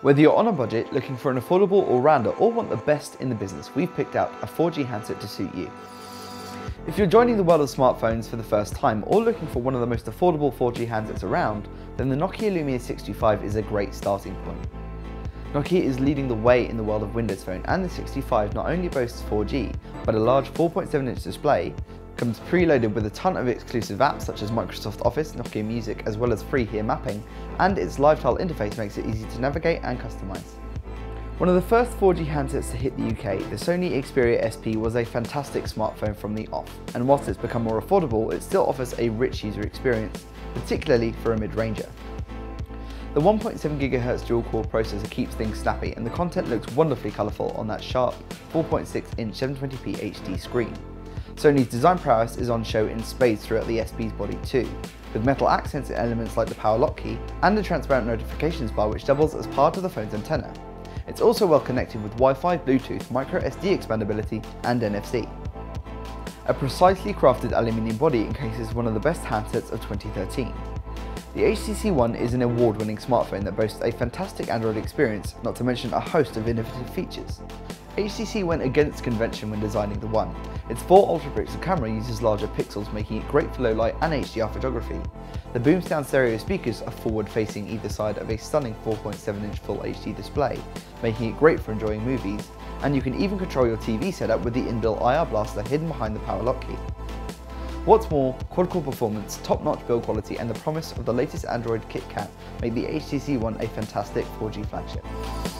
Whether you're on a budget, looking for an affordable all-rounder, or want the best in the business, we've picked out a 4G handset to suit you. If you're joining the world of smartphones for the first time or looking for one of the most affordable 4G handsets around, then the Nokia Lumia 65 is a great starting point. Nokia is leading the way in the world of Windows Phone, and the 65 not only boasts 4G, but a large 4.7-inch display, comes preloaded with a ton of exclusive apps such as Microsoft Office, Nokia Music, as well as free HERE mapping, and its live tile interface makes it easy to navigate and customize. One of the first 4G handsets to hit the UK, the Sony Xperia SP was a fantastic smartphone from the off, and whilst it's become more affordable, it still offers a rich user experience, particularly for a mid-ranger. The 1.7 GHz dual-core processor keeps things snappy, and the content looks wonderfully colourful on that sharp 4.6-inch 720p HD screen. Sony's design prowess is on show in spades throughout the SP's body too, with metal accents in elements like the power lock key and a transparent notifications bar which doubles as part of the phone's antenna. It's also well connected with Wi-Fi, Bluetooth, microSD expandability and NFC. A precisely crafted aluminium body encases one of the best handsets of 2013. The HTC One is an award-winning smartphone that boasts a fantastic Android experience, not to mention a host of innovative features. HTC went against convention when designing the One. Its 4 ultra-pixel camera uses larger pixels, making it great for low light and HDR photography. The boom-down stereo speakers are forward-facing either side of a stunning 4.7-inch Full HD display, making it great for enjoying movies, and you can even control your TV setup with the inbuilt IR blaster hidden behind the power lock key. What's more, quad-core performance, top-notch build quality and the promise of the latest Android KitKat make the HTC One a fantastic 4G flagship.